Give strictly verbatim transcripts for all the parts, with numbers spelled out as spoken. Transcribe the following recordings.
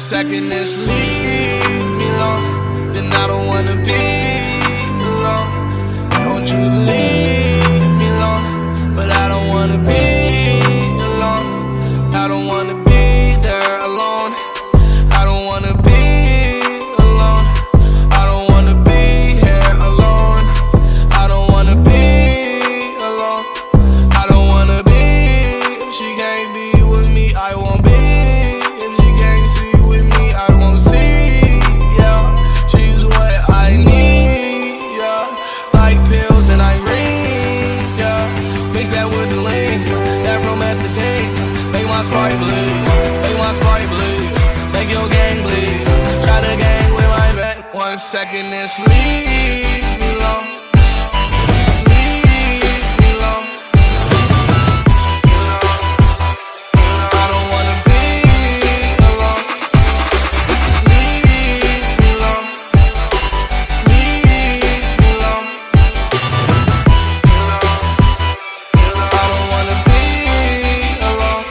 second this leave me alone, then I don't wanna be alone. I want you to leave me alone, but I don't wanna be alone. I don't wanna be there alone. I don't wanna be alone. I don't wanna be here alone. I don't wanna be alone. I don't wanna be. If she can't be with me, I won't be. If she can't see with me, I won't see. Yeah, she's what I need. Yeah, like pills and Irene. Yeah, mix that with the lean, that promethazine. Make my spark bleed, make my spark bleed, make your gang bleed. Try to gang with my back. One second, this leave me alone. Leave me alone. I don't wanna be alone. Leave me alone. Leave me alone. I don't wanna be alone.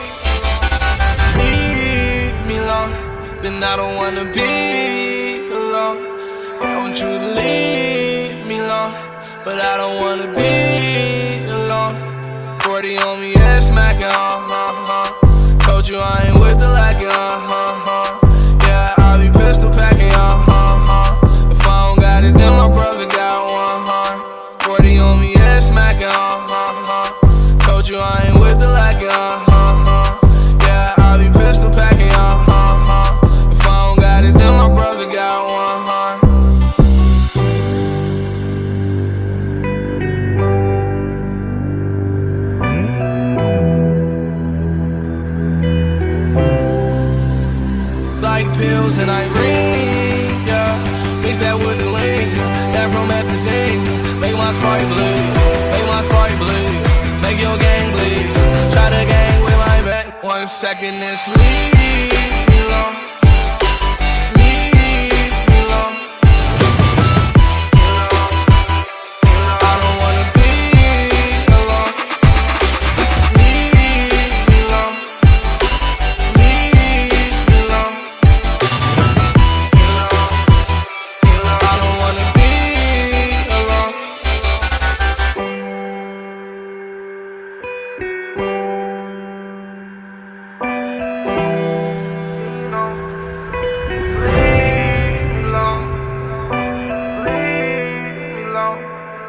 Leave me alone. Then I don't wanna be alone. I want you to leave me alone, but I don't wanna be alone. forty on me, yeah, smacking, uh-huh. Told you I ain't with the lacking, uh-huh. Yeah, I be pistol packing, uh-huh. If I don't got it, then my brother got one, huh. forty on me, yeah, smacking, uh-huh. Told you I ain't with the lacking, uh-huh. Yeah, I be pistol packing, uh-huh. If I don't got it, then my brother got one, huh. Like pills and Irene, yeah. Mix that with the lean, that promethazine. Make my spark bleed, make my spark bleed, make your gang bleed. Try to gang with my back. One second, this leave me alone. Leave me alone. I don't wanna be alone. Leave me alone. Leave me alone. I don't wanna be alone. Leave me alone. Leave me alone.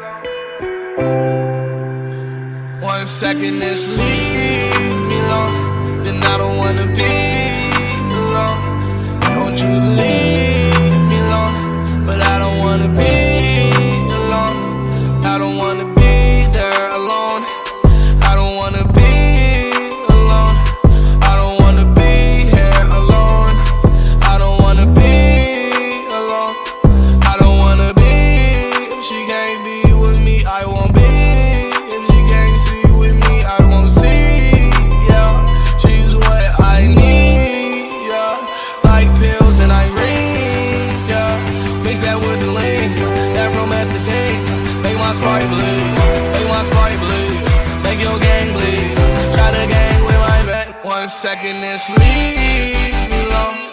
One second, this leave me alone, then I don't wanna be alone. I want you to leave me alone, but I don't wanna be alone. I don't wanna be there alone. I don't wanna be alone. I don't wanna be here alone. I don't wanna be alone. I don't wanna be. If she can't be with me, I won't be. If she can't see with me, I won't see. Yeah, she's what I need. Yeah, like pills and Irene. Yeah, mix that with the lean, that promethazine. Make my spark bleed, make my spark bleed, make your gang bleed. Try to gang with my back. One second, this leave me alone.